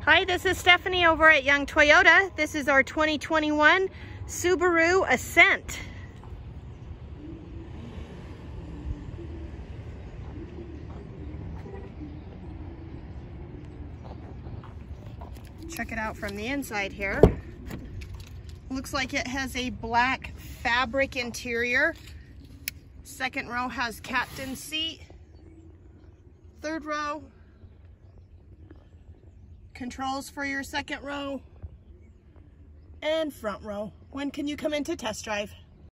Hi, this is Stephanie over at Young Toyota. This is our 2021 Subaru Ascent. Check it out from the inside here. Looks like it has a black fabric interior. Second row has captain's seat. Third row, controls for your second row, and front row. When can you come in to test drive?